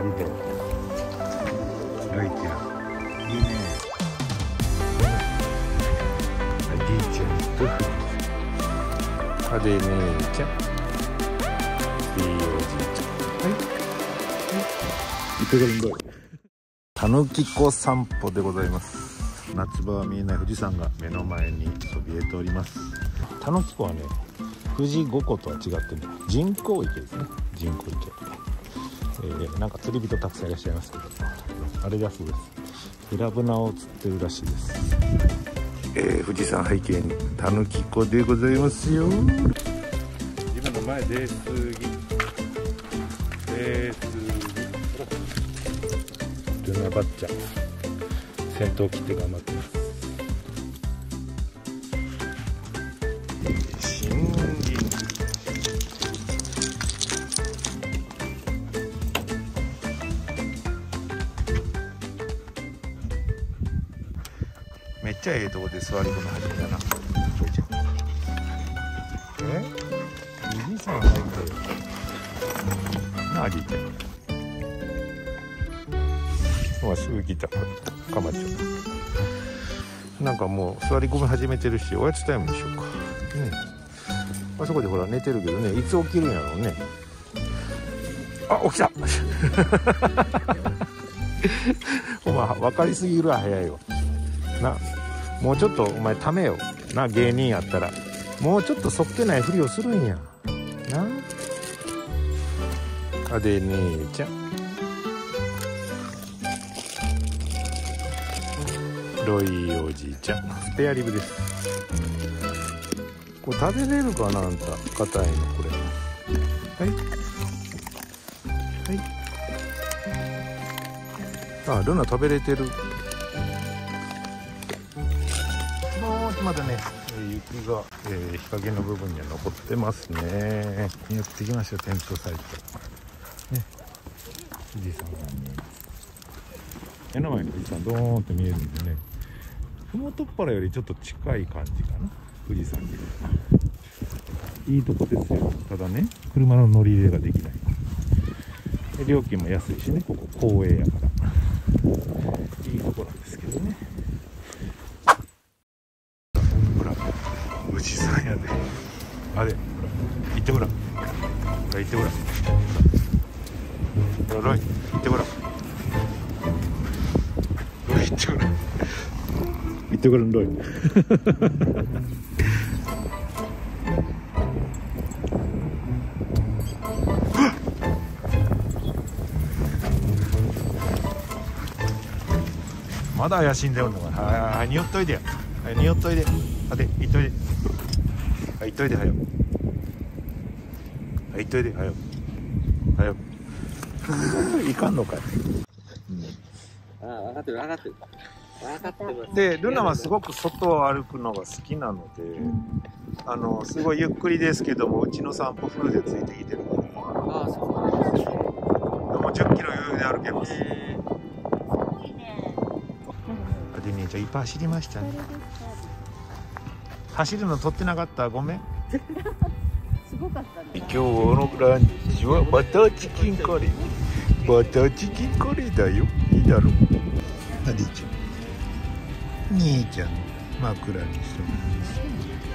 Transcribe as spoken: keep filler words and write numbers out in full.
でライちゃんいいね。あじいちゃんとあで姉ちゃんいいおじいちゃん。はいいくらんどいたぬきこ散歩でございます。夏場は見えない富士山が目の前にそびえております。たぬきこはね、富士五湖とは違ってね、人工池ですね。人工池、えー、なんか釣り人たくさんいらっしゃいますけど、あれだそうです。ヘラブナを釣ってるらしいです。えー、富士山背景にたぬきこでございますよ。今の前ですぎですぎルナバッチャ先頭切って頑張ってます。森林めっちゃええとこで座り込み始めたな。え富士山入ってるなあじいちゃん。まあすぐ来たかまちょなんかもう座り込み始めてるし、おやつタイムでしょうかね。あそこでほら寝てるけどね、いつ起きるんやろうね。あ、起きたお前分かりすぎるわ、早いわな。もうちょっとお前ためよな、芸人やったらもうちょっとそっけないふりをするんやな。あで姉ちゃんロイおじいちゃんスペアリブです。これ食べれるかな、あんた硬いのこれ。はいはい。あ、ルナ食べれてる。もうまだね雪が、えー、日陰の部分には残ってますね。やってきましたテントサイトね。富士山が見えます。目の前に富士山ドーンって見えるんでね、麓っ腹よりちょっと近い感じかな、富士山に。いいとこですよ。ただね、車の乗り入れができない。で料金も安いしね、ここ公営やからいいとこなんですけどね。ほら富士山やで、あれほら行ってごらん、ほら行ってごらん、ほらロイ行ってごらん、ロイ行ってごらん、行ってごらんロイまだ怪しんでおんのかな。はい、におっといでや。はい、におっといで。あで、いっといで。はい、いっといで、はよ。はい、いっといで、はよ。はよ。いかんのかい。 ああ、分かってる、分かってる。分かってます。 で、ルナはすごく外を歩くのが好きなので、あの、すごいゆっくりですけども、うちの散歩フルでついてきてるから。 ああ、そうなんですね。 もうじゅっキロ余裕で歩けます。で姉ちゃんいっぱい走りましたね。走るの撮ってなかった、ごめんすごかったね。 今日のランチはバターチキンカレー。バターチキンカレーだよ。いいだろう。あでちゃん兄ちゃん枕にそう